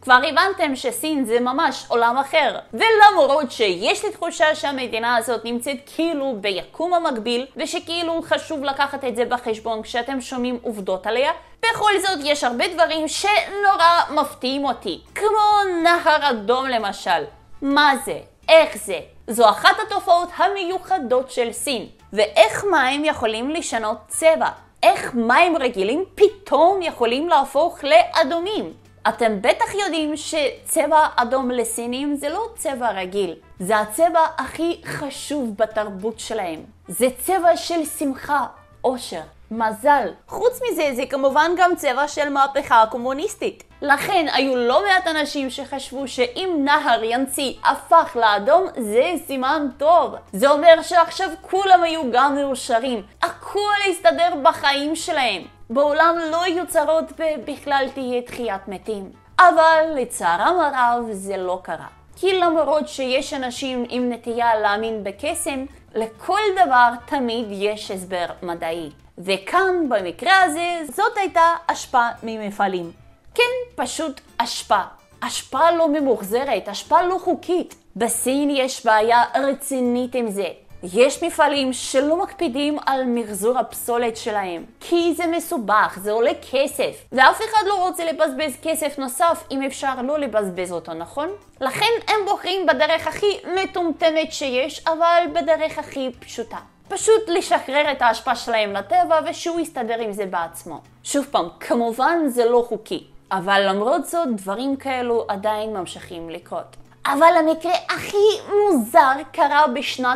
כבר הבנתם שסין זה ממש עולם אחר. ולמרות שיש לי תחושה שהמדינה הזאת נמצאת כאילו ביקום המקביל, ושכאילו חשוב לקחת את זה בחשבון כשאתם שומעים עובדות עליה, בכל זאת יש הרבה דברים שנורא מפתיעים אותי. כמו נהר אדום למשל. מה זה? איך זה? זו אחת התופעות המיוחדות של סין. ואיך מים יכולים לשנות צבע? איך מים רגילים פתאום יכולים להפוך לאדומים? אתם בטח יודעים שצבע אדום לסינים זה לא צבע רגיל. זה הצבע הכי חשוב בתרבות שלהם. זה צבע של שמחה, אושר, מזל. חוץ מזה, זה כמובן גם צבע של מהפכה קומוניסטית. לכן היו לא מעט אנשים שחשבו שאם נהר ינצי הפך לאדום, זה סימן טוב. זה אומר שעכשיו כולם היו גם מאושרים. הכל יסתדר בחיים שלהם. בעולם לא יהיו צרות ובכלל תהיה תחיית מתים. אבל לצערם הרב זה לא קרה. כי למרות שיש אנשים עם נטייה להאמין בקסם, לכל דבר תמיד יש הסבר מדעי. וכאן במקרה הזה זאת הייתה אשפה ממפעלים. כן, פשוט אשפה. אשפה לא ממוחזרת, אשפה לא חוקית. בסין יש בעיה רצינית עם זה. יש מפעלים שלא מקפידים על מחזור הפסולת שלהם, כי זה מסובך, זה עולה כסף, ואף אחד לא רוצה לבזבז כסף נוסף אם אפשר לא לבזבז אותו, נכון? לכן הם בוחרים בדרך הכי מטומטמת שיש, אבל בדרך הכי פשוטה. פשוט לשחרר את ההשפעה שלהם לטבע ושהוא יסתדר עם זה בעצמו. שוב פעם, כמובן זה לא חוקי, אבל למרות זאת דברים כאלו עדיין ממשיכים לקרות. אבל המקרה הכי מוזר קרה בשנת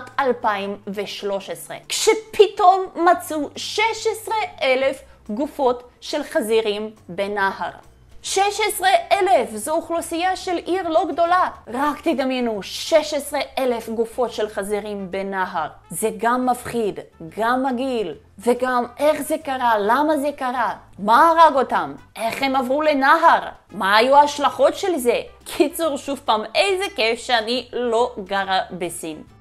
2013, כשפתאום מצאו 16,000 גופות של חזירים בנהר. 16,000, זו אוכלוסייה של עיר לא גדולה. רק תדמיינו, 16,000 גופות של חזירים בנהר. זה גם מפחיד, גם מגעיל, וגם איך זה קרה, למה זה קרה, מה הרג אותם, איך הם עברו לנהר, מה היו ההשלכות של זה. קיצור, שוב פעם, איזה כיף שאני לא גרה בסין.